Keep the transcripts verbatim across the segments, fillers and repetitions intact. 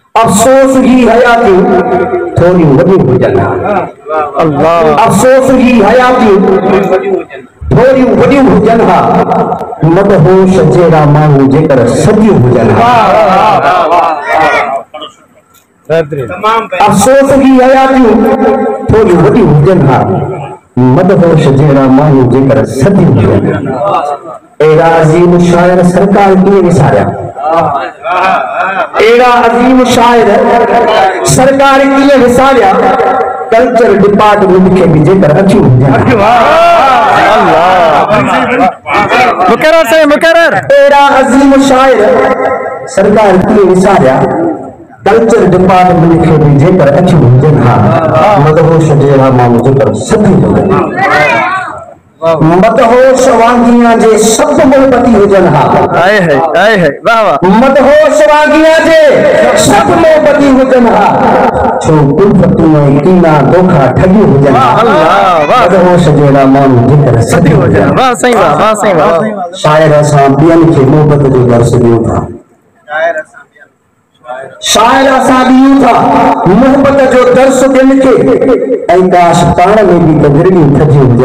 अफसोस की हयाती थोड़ी वॾी हुजनि अल्लाह अफसोस की हयाती थोड़ी वॾी हुजनि हा मदहोश जहिड़ा माण्हू जेकर सॼी हुजनि हा अफसोस की हयाती थोड़ी वॾी हुजनि हा मदहोश जहिड़ा माण्हू जेकर सॼी हुजनि अहिड़ा अज़ीम शाइर सरकार कीअं विसारिया एड़ा अजीम शायर सरकार कीअं विसारिया कल्चर डिपार्टमेंट के भी जेकर अचूं मुकर्रर से मुकर्रर एड़ा अजीम शायर सरकार कीअं विसारिया कल्चर डिपार्टमेंट के भी जेकर अचूं हा मदहोश जहिड़ा माण्हू जेकर सभु मदहोश वांगिया जे सब मोहब्बती हुजन हा आए है आए है वाह वाह मदहोश वांगिया जे सब मोहब्बती हुजन हा छो कुलफतू में कीना धोखा ठगी हुजन अल्लाह वाह मदहोश जहिड़ा माण्हू जेकर सदी हुजन वाह सही वाह वाह सही वाह शायर असां ॿियनि खे मोहब्बत जो दर्स ॾियूं था शायर असां ॾियूं था मोहब्बत जो दर्स ॿियनि खे ऐं काश पाण में बि त विरड़ियूं ठगी हुजनि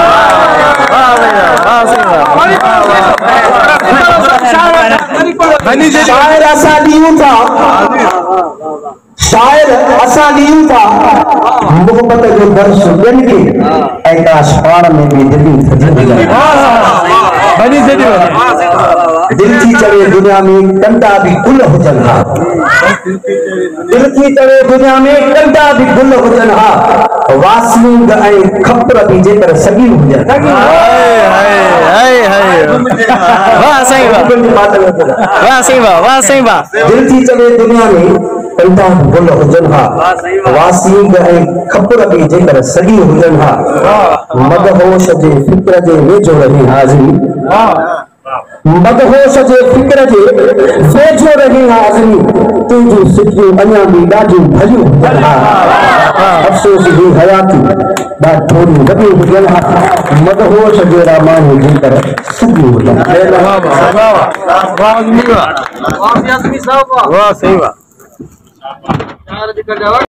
शायर असां ॾियूं था शायर असां ॾियूं था मोहब्बत जो दर्स ॿियनि खे ऐं काश पाण में बि दिलियूं ठगी हुजनि दिल थी चढ़े दुनिया में कंदा भी गुल हुजन हा दिल थी चढ़े दुनिया में कंदा भी गुल हुजन हा वासलिंग ऐं खपर भी जेकर सगी हुजन वाह सही वाह वाह सही वाह वाह सही वाह दिल थी चढ़े दुनिया में कंदा भी गुल हुजन हा वासलिंग ऐं खपर भी जेकर सगी हुजन हा मदहोश जे फिक्र जे वेझो रही हाज़िरी मदहोश जे फिक्र जे वेझो रही हाज़िरी तुंहिंजूं सिटियूं अञा बि ॾाढियूं भलियूं हुजनि हा अफ़सोस जी हयाती ॾाढी थोरी वॾी हुजनि हा मदहोश जहिड़ा माण्हू जेकर सॼी हुजनि वाह सही वाह